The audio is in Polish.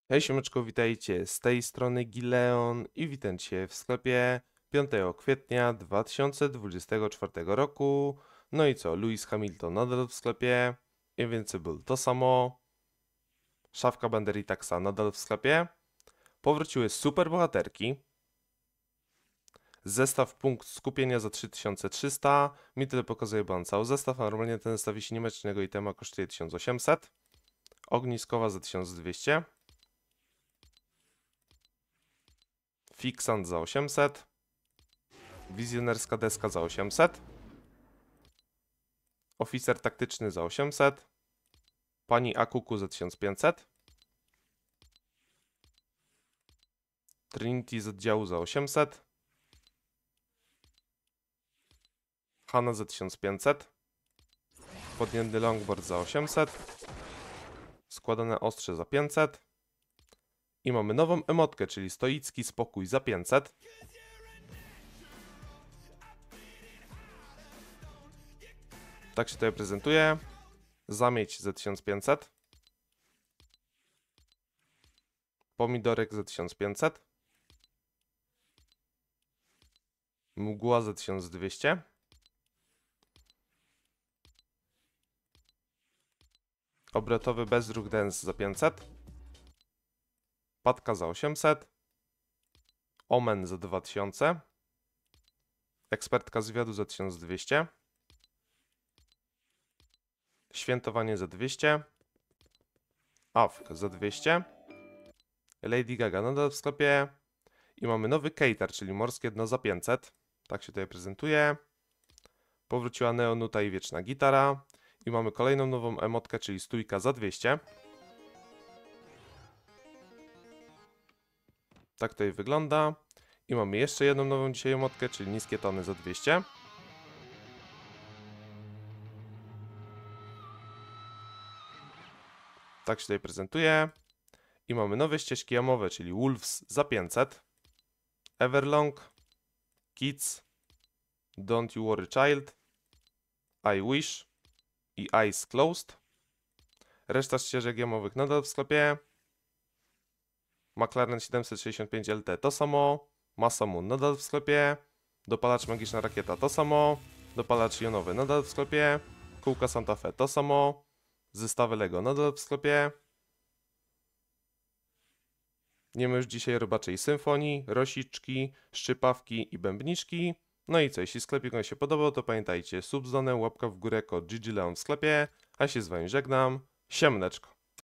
Hej siemeczko, witajcie, z tej strony Gileon i witam Cię w sklepie 5 kwietnia 2024 roku. No i co, Lewis Hamilton nadal w sklepie, Invincible to samo, szafka Banderitaxa nadal w sklepie, powróciły super bohaterki, zestaw punkt skupienia za 3300, mi tyle pokazuje, bo mam cały zestaw, a normalnie ten zestaw, jeśli nie ma czynnego itema, kosztuje 1800, ogniskowa za 1200. Fixant za 800, wizjonerska deska za 800, oficer taktyczny za 800, pani Akuku za 1500, Trinity z oddziału za 800, Hanna za 1500, podnięty longboard za 800, składane ostrze za 500 i mamy nową emotkę, czyli stoicki spokój za 500. Tak się tutaj prezentuje. Zamieć za 1500. Pomidorek za 1500. Mgła za 1200. Obrotowy bezruch dance za 500. Patka za 800. Omen za 2000. Ekspertka zwiadu za 1200. Świętowanie za 200. Awk za 200. Lady Gaga nadal w sklepie. I mamy nowy cater, czyli morskie dno za 500. Tak się tutaj prezentuje. Powróciła Neonuta i wieczna gitara. I mamy kolejną nową emotkę, czyli stójka za 200. Tak tutaj wygląda. I mamy jeszcze jedną nową dzisiaj emotkę, czyli niskie tony za 200. Tak się tutaj prezentuje. I mamy nowe ścieżki jamowe, czyli Wolves za 500. Everlong, Kids, Don't You Worry Child, I Wish i Eyes Closed. Reszta ścieżek jamowych nadal w sklepie. McLaren 765 LT to samo. Masamun nadal w sklepie. Dopalacz magiczna rakieta to samo. Dopalacz jonowy nadal w sklepie. Kółka Santa Fe to samo. Zestawy Lego nadal w sklepie. Nie ma już dzisiaj robaczej symfonii, rosiczki, szczypawki i bębniczki. No i co, jeśli sklepik Wam się podobał, to pamiętajcie, sub z dzwonem, łapka w górę, kod GGLeon w sklepie, a się z Wami żegnam. Siemneczko.